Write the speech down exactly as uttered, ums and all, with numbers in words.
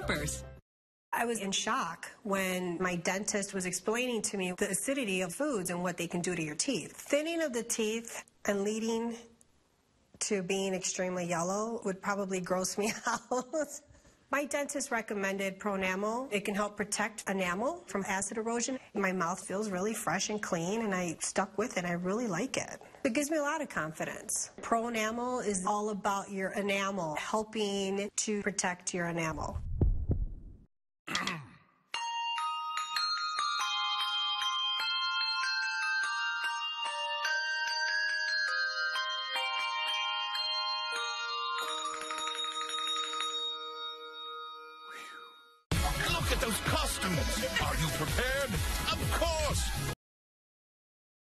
Keepers. I was in shock when my dentist was explaining to me the acidity of foods and what they can do to your teeth. Thinning of the teeth and leading to being extremely yellow would probably gross me out. My dentist recommended Pronamel. It can help protect enamel from acid erosion. My mouth feels really fresh and clean, and I stuck with it. I really like it. It gives me a lot of confidence. Pronamel is all about your enamel, helping to protect your enamel. Look at those costumes! Are you prepared? Of course!